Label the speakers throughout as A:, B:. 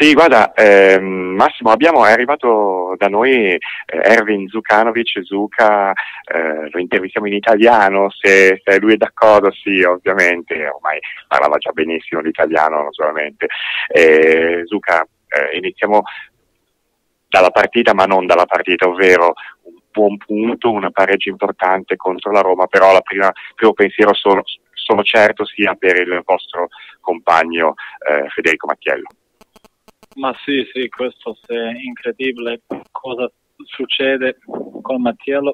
A: Sì, guarda, Massimo, è arrivato da noi Ervin Zukanovic, Zuka, lo intervistiamo in italiano, se lui è d'accordo, sì, ovviamente, ormai parlava già benissimo l'italiano, non solamente. Zuka, iniziamo dalla partita, ma non dalla partita, ovvero un buon punto, una pareggio importante contro la Roma, però primo pensiero sono certo sia per il vostro compagno Federico Mattiello.
B: Ma sì, questo è incredibile cosa succede con Mattiello,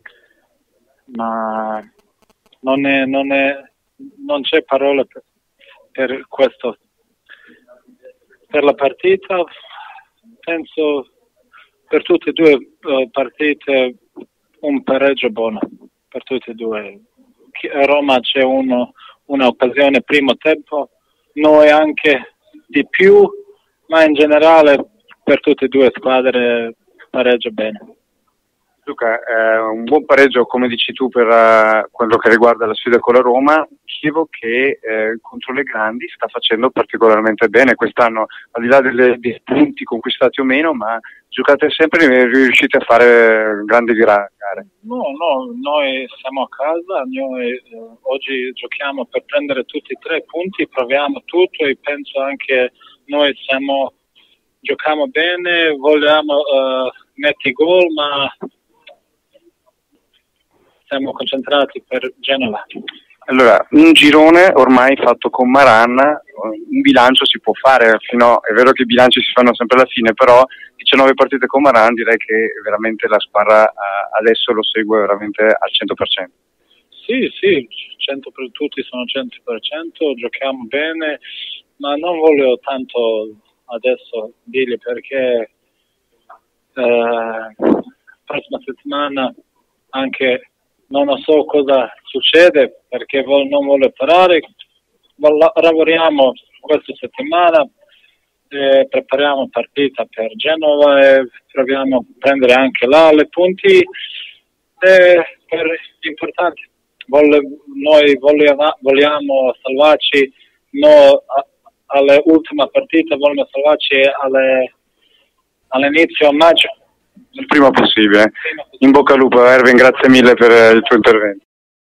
B: ma non c'è parole per questo. Per la partita, penso per tutte e due partite un pareggio buono, per tutte e due. A Roma c'è un'occasione primo tempo, noi anche di più, ma in generale per tutte e due squadre pareggio bene.
C: Luca, un buon pareggio come dici tu per quello che riguarda la sfida con la Roma. Chievo che contro le grandi sta facendo particolarmente bene quest'anno, al di là dei punti conquistati o meno, ma giocate sempre e riuscite a fare grandi gare.
B: No, noi siamo a casa, noi oggi giochiamo per prendere tutti i 3 punti, proviamo tutto e penso anche noi giochiamo bene, vogliamo mettere gol, ma siamo concentrati per Genova.
C: Allora, un girone ormai fatto con Maran, un bilancio si può fare, è vero che i bilanci si fanno sempre alla fine, però 19 partite con Maran direi che veramente la squadra adesso lo segue veramente al 100%.
B: Sì, tutti sono 100%, giochiamo bene, ma non voglio tanto adesso dirgli perché prossima settimana anche non so cosa succede perché non voglio parare, lavoriamo questa settimana, prepariamo partita per Genova e proviamo a prendere anche là le punti per importanti. Noi vogliamo salvarci all'ultima partita, vogliamo salvarci all'inizio a maggio.
C: Il prima possibile. In bocca al lupo, Erwin, grazie mille per il tuo intervento.